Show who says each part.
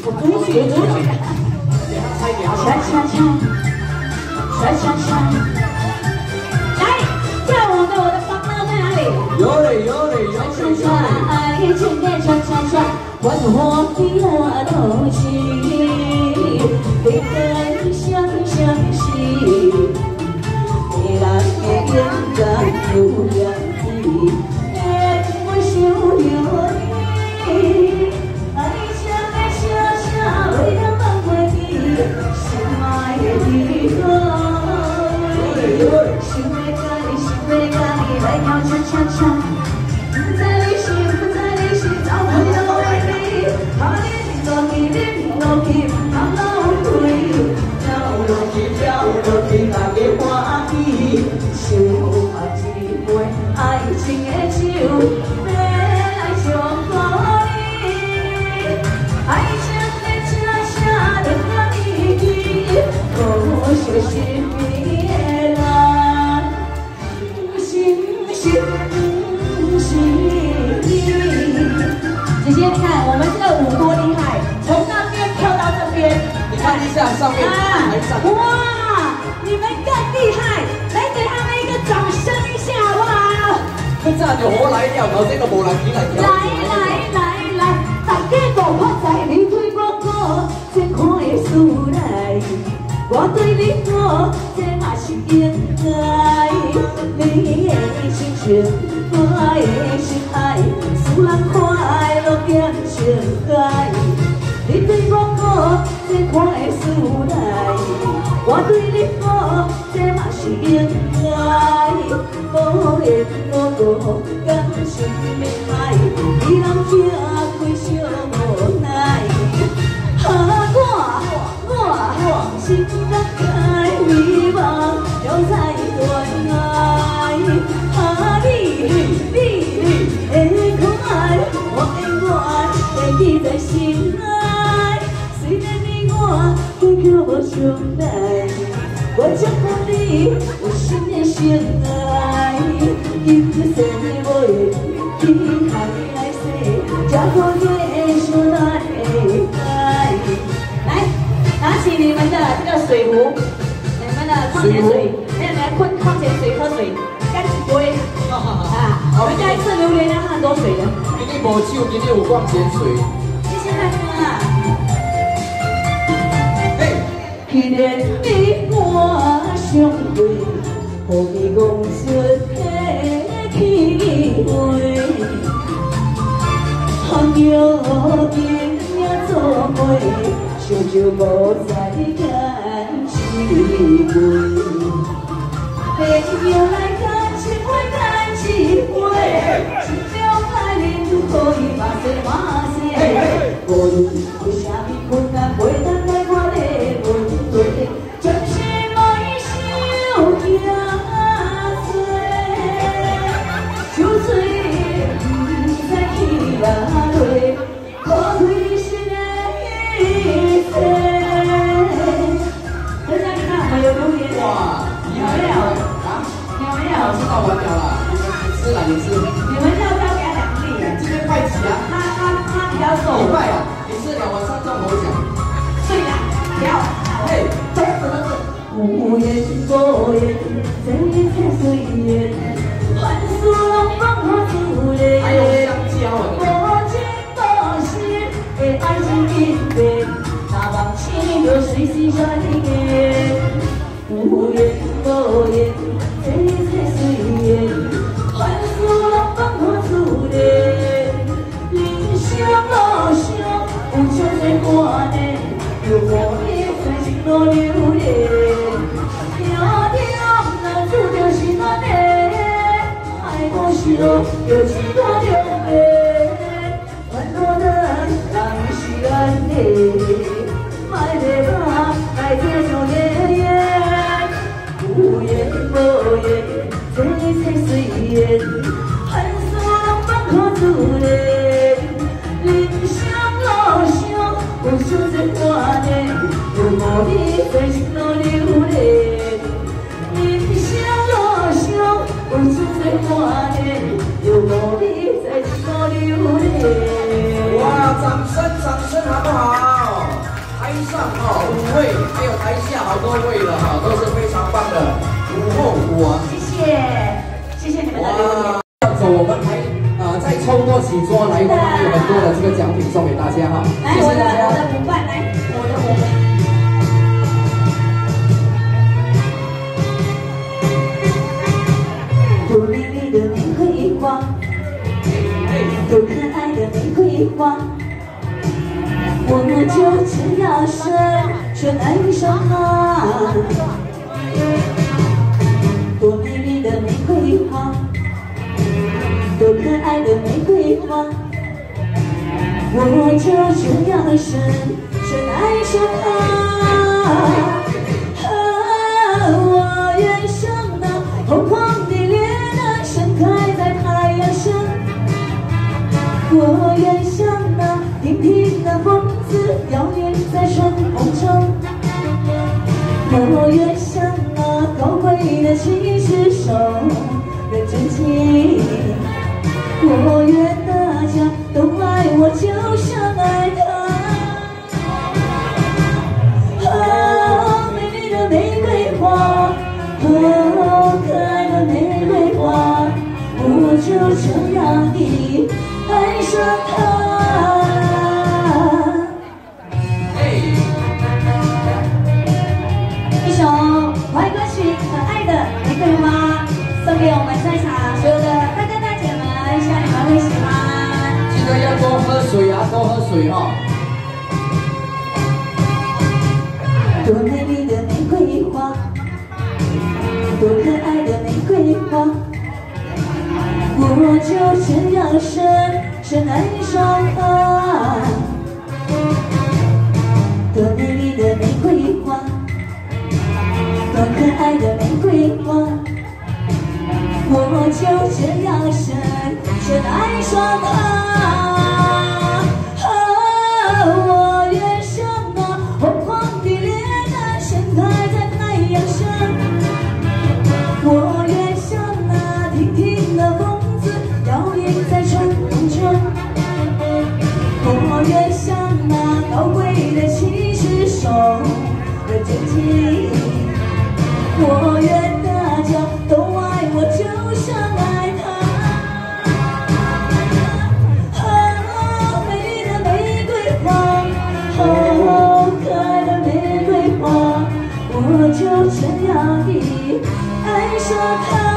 Speaker 1: 我读取，恰，来跳舞的我的房呢在哪里？
Speaker 2: 有嘞，
Speaker 1: 爱情的恰，欢欢的我都去，你的相惜，你来的眼光有两地，我想有你，爱情的恰，为了放过你，心爱的我。 想要来跳恰，不再旅行，找不到为你，把你落去，放到水，跳落去，大家欢喜，手握一杯爱情的酒，要来祝福你，爱情的恰，让你记，我小心你的人。 姐姐，你看我们这个舞多厉害，从那边跳到这边，
Speaker 2: 你看一下上面，
Speaker 1: 哇，你们更厉害，来给他们一个掌声一下好不好？
Speaker 2: 这站就好来了，头先个无人起来跳。
Speaker 1: 来，大家都看在你对我好，这看的事来，我对你好，这嘛是应该，你的心情。 我的心爱，使人快乐变情海。你对我好，这看的事来；我对你好，这嘛是应该。无缘无故，感情的爱，伊人行开小无奈。我心感慨迷茫，了在恋爱。你的可爱，我的记在心内。虽然你我结局无相来，我祝福你有新的相爱。今生我的天下来世，才可结相来爱。来，拿起你们的这个水壶，你们的矿泉水，来矿泉水喝水，干几杯。 我们家吃榴莲要很多水的。
Speaker 2: 今天无酒，今天有矿泉水。
Speaker 1: 谢谢大哥啊！嘿，既然你我相会，何必讲出气话？朋友今夜做伙，烧酒无再干几杯。朋友来干几杯，干几杯。 心了歹人可以马西马西，无论有啥物困难，袂当来我的问题，暂时莫想遐多，酒醉不知去哪里，可开心的一生。大家看，还有榴莲，哇，漂亮啊，漂亮，
Speaker 2: 知道完了啦。 吃哪里吃？
Speaker 1: 你们要不要给他2粒？
Speaker 2: 今天拜几啊？
Speaker 1: 他比较瘦。
Speaker 2: 你拜啊？你吃2碗3中头奖。
Speaker 1: 对呀，不要。
Speaker 2: 嘿，
Speaker 1: 走。无言无言，这一切随缘，凡事拢放我自然。
Speaker 2: 还有香蕉啊。
Speaker 1: 无情无心的爱情因缘，那望天就随时转变。无言无言，这一切随缘。 凡事拢放我自然，人生路上有像多挂念，有无你在心路流连。命中若注定是咱的，爱我是路就是我中的，烦恼的人是咱的，莫袂怕来这种。
Speaker 2: 5位，还有台下好多位了哈，都是非常棒的午后舞啊！
Speaker 1: 谢谢你们的留言。
Speaker 2: 要走，我们还再抽多几桌来，我们有很多的这个奖品送给大家哈。
Speaker 1: 来，我的伙伴，来，我的伙伴。多美丽的玫瑰花，多可爱的玫瑰花，我就这样深爱上它。多美丽的玫瑰花，多可爱的玫瑰花，我就这样深爱上它。我愿像那红黄的莲儿盛开在太阳上，我愿像那平平的风子摇曳在春风中，我愿像那高贵的骑士手的真情，我愿大家都爱我，就像爱他。美丽的玫瑰花，可爱的玫瑰花，我就这样地爱上它。一首怀歌曲《可爱的玫瑰花》送给我们在场所有的大哥大姐们，希望你们会喜欢。
Speaker 2: 记得要多喝水啊，多喝水哈。
Speaker 1: 多美丽的玫瑰花，多可爱的玫瑰花，我就这样深爱上它。多美丽的玫瑰花，多可爱的玫瑰花，我就这样深爱上它。我愿像那红黄的莲儿盛开在太阳上，我愿像那亭亭的风子摇曳在春风中，我愿像那高贵的骑士手的真情，我愿大家都爱我，就像爱他。美丽的玫瑰花，可爱的玫瑰花，我就这样地爱上它。